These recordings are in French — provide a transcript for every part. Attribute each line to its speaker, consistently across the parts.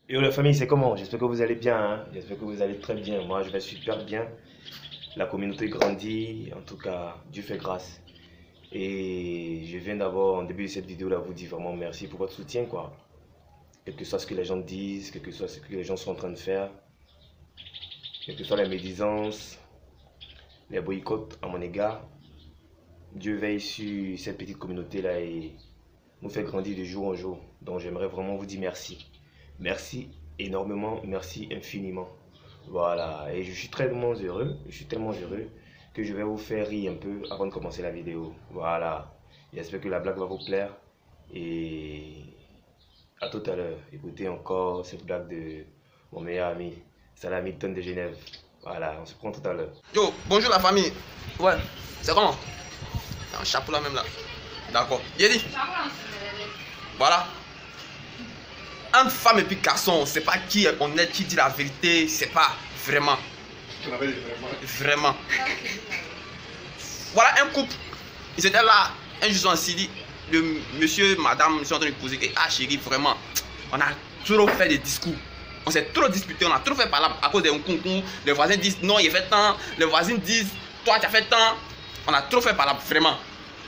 Speaker 1: Yo la famille, c'est comment? J'espère que vous allez bien, hein. J'espère que vous allez très bien. Moi, je vais super bien. La communauté grandit. En tout cas, Dieu fait grâce. Et je viens d'abord, en début de cette vidéo-là, vous dire vraiment merci pour votre soutien, quoi. Quel que soit ce que les gens disent, quel que soit ce que les gens sont en train de faire, quelles que soient les médisances, les boycotts à mon égard, Dieu veille sur cette petite communauté-là et nous fait grandir de jour en jour. Donc, j'aimerais vraiment vous dire merci. Merci énormément, merci infiniment. Voilà, et je suis tellement heureux que je vais vous faire rire un peu avant de commencer la vidéo. Voilà, j'espère que la blague va vous plaire et à tout à l'heure. Écoutez encore cette blague de mon meilleur ami, Salah Milton de Genève. Voilà, on se prend tout à l'heure.
Speaker 2: Yo, bonjour la famille. Ouais, c'est comment? Un chapeau là même là. D'accord. Yedi. Voilà. Entre femme et puis garçon, c'est pas qui est honnête, qui dit la vérité, c'est pas vraiment. Vraiment. Voilà un couple. Ils étaient là, un jour en Syrie, le monsieur, madame, ils sont en train de poser que, ah chérie, vraiment, on a trop fait des discours. On s'est trop disputé, on a trop fait parler à cause d'un concours. Les voisins disent non, il a fait tant. Les voisins disent, toi tu as fait tant. On a trop fait parler, vraiment.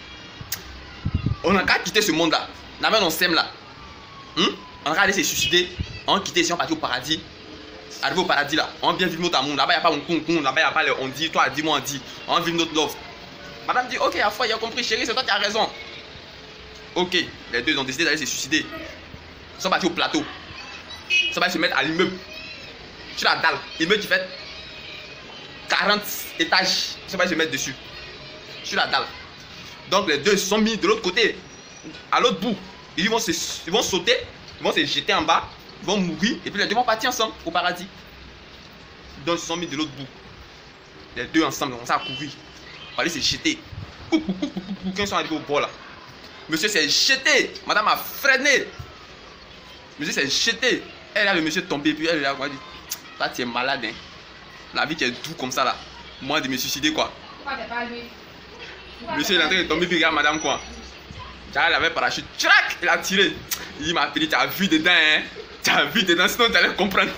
Speaker 2: On a qu'à quitter ce monde-là. La on s'aime là. On a allé se suicider. On a quitté ici, on parti au paradis. Arrivé au paradis là, on vient vivre notre amour. Là-bas, il n'y a pas mon concon. Là-bas, il n'y a pas le on dit, toi, dis-moi, on dit. On vit notre love. Madame dit, ok, à fois, il a compris, chérie, c'est toi qui as raison. Ok, les deux ont décidé d'aller se suicider. Ils sont partis au plateau. Ils sont partis se mettre à l'immeuble. Sur la dalle. L'immeuble qui fait 40 étages. Ils sont partis se mettre dessus. Sur la dalle. Donc les deux se sont mis de l'autre côté. À l'autre bout. Ils vont sauter. Ils vont se jeter en bas. Ils vont mourir. Et puis les deux vont partir ensemble au paradis. Donc ils se sont mis de l'autre bout. Les deux ensemble, ils ont commencé à courir. Pour aller se jeter. Quand ils sont arrivés au bord là. Monsieur s'est jeté. Madame a freiné. Monsieur s'est jeté. Elle a le monsieur tombé. Puis elle a dit, toi tu es malade. Hein. La vie qui est doux comme ça là. Moi de me suicider quoi. Pourquoi t'es pas lui? Monsieur il est en train de tomber. Puis regarde madame quoi. J'arrive avec parachute. Tchac. Il a tiré. Il m'a appelé. Tu as vu dedans hein. Tu as vu dedans. Sinon tu allais comprendre.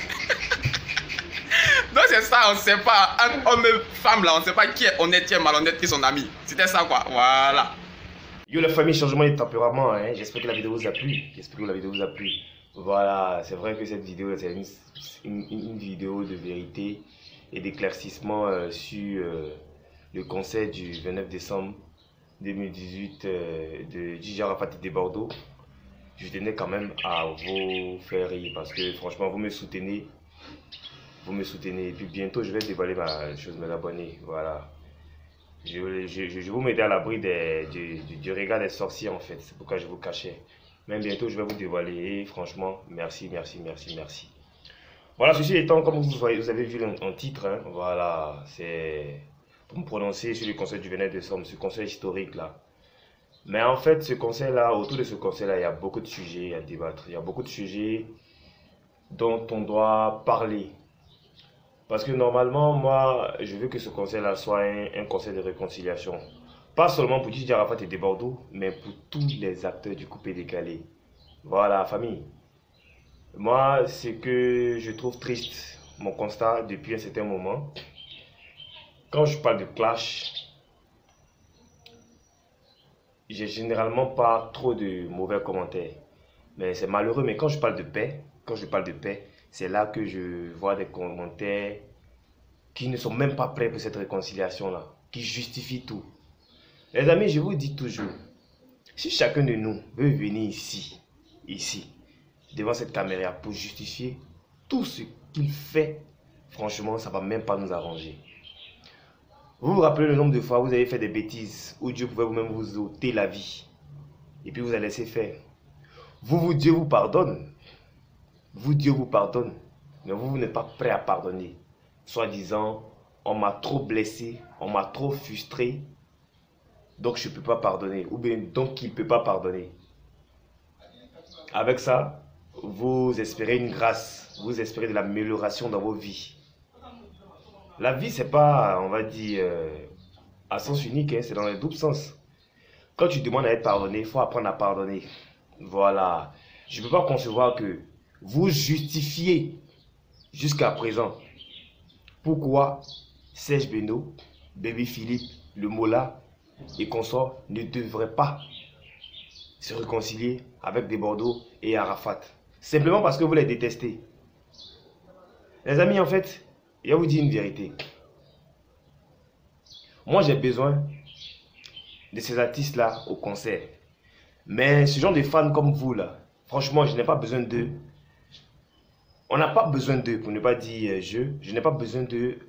Speaker 2: Donc c'est ça. On ne sait pas. Entre homme et femme là. On ne sait pas qui est honnête, qui est malhonnête, qui est son ami. C'était ça quoi. Voilà.
Speaker 1: Yo la famille, changement de tempérament, hein. J'espère que la vidéo vous a plu. J'espère que la vidéo vous a plu. Voilà, c'est vrai que cette vidéo, c'est une vidéo de vérité et d'éclaircissement sur le concert du 29 décembre 2018 de DJ Arafat et de Bordeaux. Je tenais quand même à vous faire rire parce que franchement, vous me soutenez. Vous me soutenez. Et puis bientôt, je vais dévoiler ma chose, mes abonnés. Voilà. Je vous mettais à l'abri du regard des sorciers en fait, c'est pourquoi je vous cachais. Même bientôt je vais vous dévoiler et franchement, merci, merci, merci, merci. Voilà, ceci étant, comme vous voyez, vous avez vu en titre, hein, voilà, c'est pour me prononcer sur le conseil du 29 décembre, ce conseil historique là. Mais en fait, ce conseil là, autour de ce conseil là, il y a beaucoup de sujets à débattre, il y a beaucoup de sujets dont on doit parler. Parce que normalement, moi, je veux que ce conseil-là soit un conseil de réconciliation. Pas seulement pour DJ Arafat et de Bordeaux, mais pour tous les acteurs du coupé décalé. Voilà, famille. Moi, ce que je trouve triste, mon constat depuis un certain moment, quand je parle de clash, j'ai généralement pas trop de mauvais commentaires. Mais c'est malheureux, mais quand je parle de paix, c'est là que je vois des commentaires qui ne sont même pas prêts pour cette réconciliation-là, qui justifient tout. Les amis, je vous dis toujours, si chacun de nous veut venir ici, devant cette caméra pour justifier tout ce qu'il fait, franchement, ça ne va même pas nous arranger. Vous vous rappelez le nombre de fois où vous avez fait des bêtises, où Dieu pouvait vous-même vous ôter la vie, et puis vous avez laissé faire. Dieu vous pardonne. Dieu vous pardonne. Mais vous n'êtes pas prêt à pardonner. Soi-disant, on m'a trop blessé, on m'a trop frustré, donc je ne peux pas pardonner. Ou bien, donc il ne peut pas pardonner. Avec ça, vous espérez une grâce, vous espérez de l'amélioration dans vos vies. La vie, c'est pas, on va dire, à sens unique, hein, c'est dans les doubles sens. Quand tu demandes à être pardonné, il faut apprendre à pardonner. Voilà. Je ne peux pas concevoir que vous justifiez jusqu'à présent pourquoi Serge Beno, Bébé Philippe, le Mola et consorts ne devraient pas se réconcilier avec Desbordeaux et Arafat. Simplement parce que vous les détestez. Les amis, en fait, je vais vous dire une vérité. Moi, j'ai besoin de ces artistes-là au concert. Mais ce genre de fans comme vous, là, franchement, je n'ai pas besoin d'eux. On n'a pas besoin d'eux, pour ne pas dire je n'ai pas besoin d'eux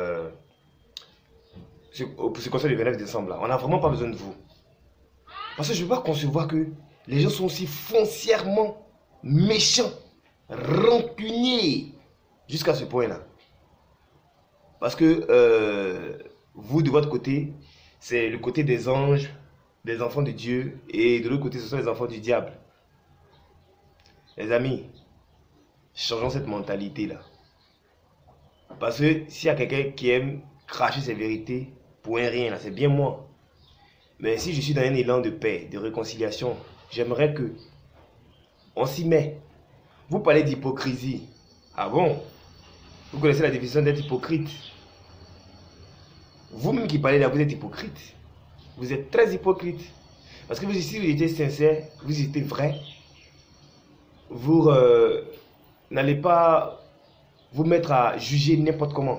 Speaker 1: pour ce concert du 29 décembre. Là. On n'a vraiment pas besoin de vous. Parce que je ne peux pas concevoir que les gens sont aussi foncièrement méchants, rancuniers, jusqu'à ce point-là. Parce que vous, de votre côté, c'est le côté des anges, des enfants de Dieu, et de l'autre côté, ce sont les enfants du diable. Les amis, changeons cette mentalité-là. Parce que s'il y a quelqu'un qui aime cracher ses vérités pour un rien, c'est bien moi. Mais si je suis dans un élan de paix, de réconciliation, j'aimerais que on s'y met. Vous parlez d'hypocrisie. Ah bon? Vous connaissez la définition d'être hypocrite? Vous-même qui parlez là, vous êtes hypocrite. Vous êtes très hypocrite. Parce que si vous étiez sincère, vous étiez vrai, vous n'allez pas vous mettre à juger n'importe comment.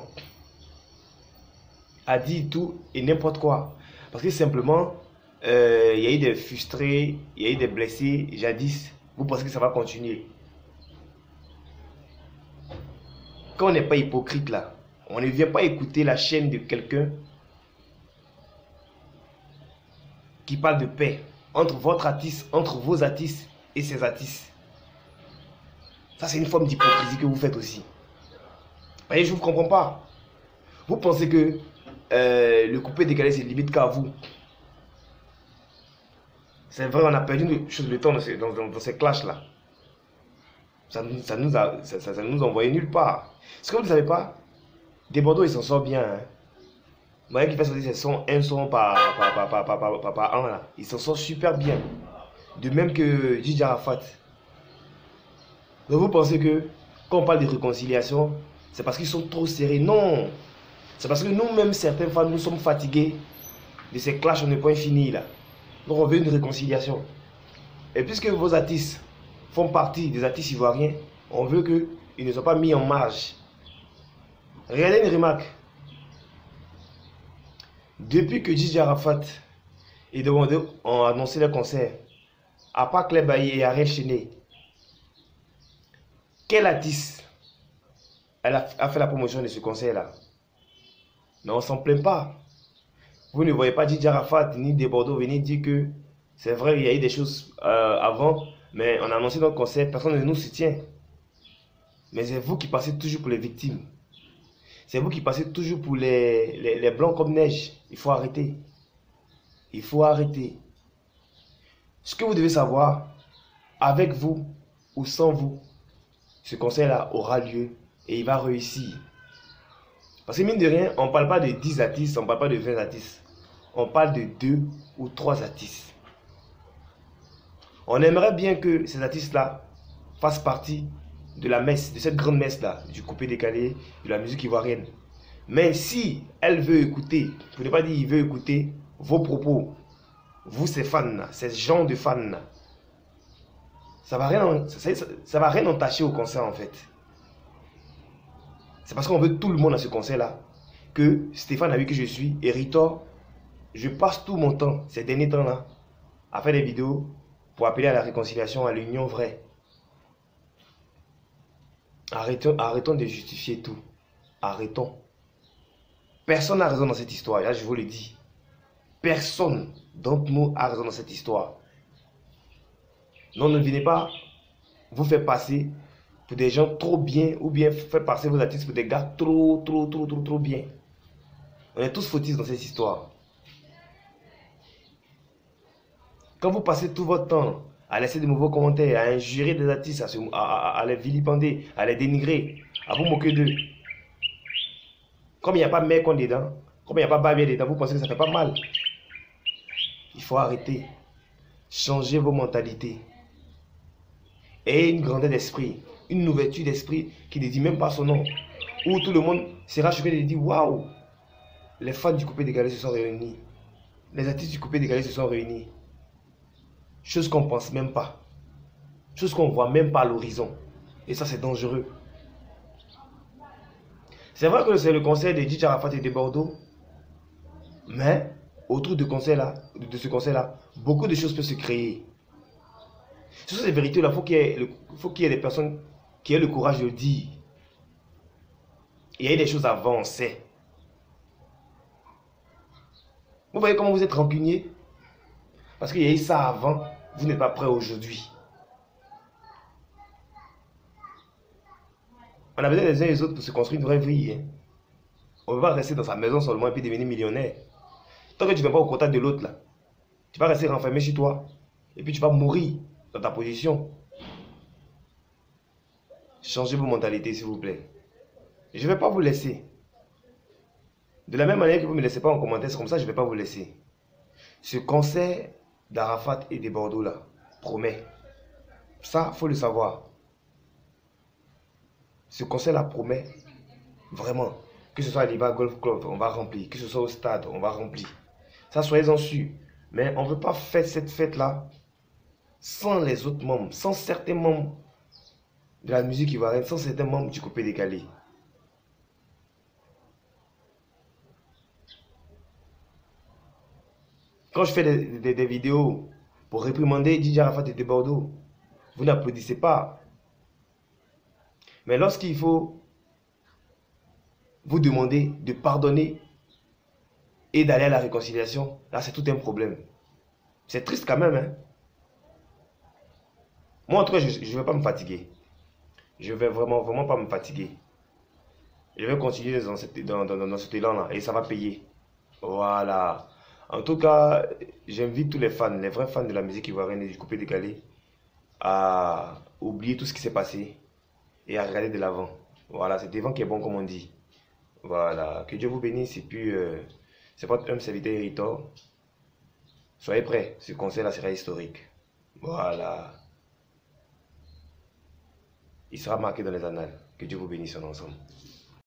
Speaker 1: À dire tout et n'importe quoi. Parce que simplement, il y a eu des frustrés, il y a eu des blessés jadis. Vous pensez que ça va continuer. Quand on n'est pas hypocrite là, on ne vient pas écouter la chaîne de quelqu'un qui parle de paix entre votre artiste, entre vos artistes et ses artistes. Ça, c'est une forme d'hypocrisie que vous faites aussi. Vous voyez, je ne vous comprends pas. Vous pensez que le coupé décalé, c'est limite qu'à vous. C'est vrai, on a perdu le temps dans ces clashs-là. Ça nous envoyait nulle part. Ce que vous ne savez pas, Desbordeaux, il s'en sort bien. Hein. Moi qui fait sortir un son par an, là. Il s'en sort super bien. De même que Djidji Arafat. Donc vous pensez que quand on parle de réconciliation, c'est parce qu'ils sont trop serrés. Non. C'est parce que nous-mêmes, certains fans, nous sommes fatigués de ces clashs au point fini là. Donc on veut une réconciliation. Et puisque vos artistes font partie des artistes ivoiriens, on veut qu'ils ne soient pas mis en marge. Regardez une remarque. Depuis que Djidji Arafat et Desbordeaux ont annoncé le concert, à part Claire Bailly et Ariel Chené, quel artiste a fait la promotion de ce concert-là? Mais on ne s'en plaint pas. Vous ne voyez pas Djidji Arafat ni Desbordeaux venir dire que c'est vrai, il y a eu des choses avant, mais on a annoncé notre concert, personne ne nous soutient. Mais c'est vous qui passez toujours pour les victimes. C'est vous qui passez toujours pour les blancs comme neige. Il faut arrêter. Il faut arrêter. Ce que vous devez savoir, avec vous ou sans vous, ce concert-là aura lieu et il va réussir. Parce que mine de rien, on ne parle pas de 10 artistes, on ne parle pas de 20 artistes. On parle de 2 ou 3 artistes. On aimerait bien que ces artistes-là fassent partie de la messe, de cette grande messe-là, du coupé décalé, de la musique ivoirienne. Mais si elle veut écouter, pour ne pas dire il veut écouter vos propos, vous ces fans-là, ces gens de fans-là, ça va rien entacher au concert en fait. C'est parce qu'on veut tout le monde à ce concert-là que Stéphane a vu que je suis, et Ritor, je passe tout mon temps, ces derniers temps-là, à faire des vidéos pour appeler à la réconciliation, à l'union vraie. Arrêtons de justifier tout. Arrêtons. Personne n'a raison dans cette histoire, là je vous le dis. Personne d'entre nous a raison dans cette histoire. Non, ne venez pas vous faire passer pour des gens trop bien ou bien faire passer vos artistes pour des gars trop bien. On est tous fautifs dans cette histoire. Quand vous passez tout votre temps à laisser de nouveaux commentaires, à injurer des artistes, à les vilipender, à les dénigrer, à vous moquer d'eux. Comme il n'y a pas Mekon dedans, comme il n'y a pas Babia dedans, vous pensez que ça fait pas mal. Il faut arrêter. Changer vos mentalités. Ayez une grandeur d'esprit. une ouverture d'esprit qui ne dit même pas son nom. Où tout le monde sera choqué et dit waouh, les fans du coupé décalé se sont réunis. Les artistes du coupé décalé se sont réunis. Chose qu'on ne pense même pas. Chose qu'on ne voit même pas à l'horizon. Et ça, c'est dangereux. C'est vrai que c'est le concert de DJ Arafat et de Bordeaux. Mais autour de ce concert-là, beaucoup de choses peuvent se créer. Sur ces vérités-là, il faut qu'il y ait des personnes qui aient le courage de le dire. Il y a des choses avant, on sait. Vous voyez comment vous êtes rancunier? Parce qu'il y a eu ça avant, vous n'êtes pas prêt aujourd'hui. On a besoin les uns et les autres pour se construire une vraie vie. Hein. On ne peut pas rester dans sa maison seulement et puis devenir millionnaire. Tant que tu ne vas pas au contact de l'autre, là, tu vas rester renfermé chez toi. Et puis tu vas mourir dans ta position. Changez vos mentalités, s'il vous plaît. Je ne vais pas vous laisser. De la même manière que vous ne me laissez pas en commentaire, c'est comme ça que je ne vais pas vous laisser. Ce concert d'Arafat et de Bordeaux, là, promet. Ça, il faut le savoir. Ce concert-là promet vraiment. Que ce soit à l'Iva Golf Club, on va remplir. Que ce soit au stade, on va remplir. Ça, soyez-en sûrs. Mais on ne veut pas faire cette fête-là sans les autres membres, sans certains membres de la musique ivoirienne, sans certains membres du coupé décalé. Quand je fais des vidéos pour réprimander DJ Arafat et de Bordeaux, vous n'applaudissez pas. Mais lorsqu'il faut vous demander de pardonner et d'aller à la réconciliation, là c'est tout un problème. C'est triste quand même. Hein? Moi en tout cas, je ne vais pas me fatiguer. Je vais vraiment pas me fatiguer. Je vais continuer dans cet élan-là et ça va payer. Voilà. En tout cas, j'invite tous les fans, les vrais fans de la musique ivoirienne et du coupé décalé, à oublier tout ce qui s'est passé et à regarder de l'avant. Voilà, c'est devant qui est bon comme on dit. Voilà, que Dieu vous bénisse et puis c'est votre homme serviteur Héritor. Soyez prêts, ce concert-là sera historique. Voilà. Il sera marqué dans les annales. Que Dieu vous bénisse en ensemble.